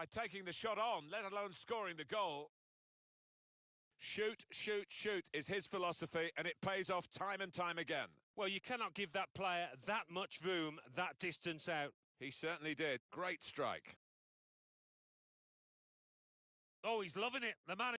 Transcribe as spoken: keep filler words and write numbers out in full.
by taking the shot on, let alone scoring the goal. Shoot, shoot, shoot is his philosophy, and it pays off time and time again. Well, you cannot give that player that much room, that distance out. He certainly did. Great strike. Oh, he's loving it. The man